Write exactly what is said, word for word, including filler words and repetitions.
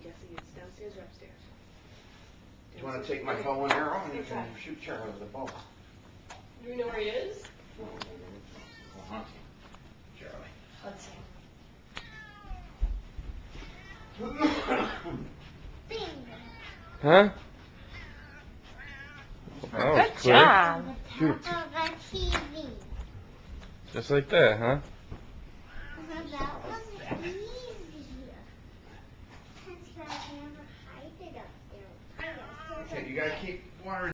guessing it's downstairs or upstairs? Do you want to take my bow and arrow and you can shoot Charlie with a bow? Do we know where he is? Well, we'll hunt him. Charlie. Huh? That was Good quick. job. Shoot. Just like that, huh? That was easy. That's why I never hide it up there. Okay, you gotta keep water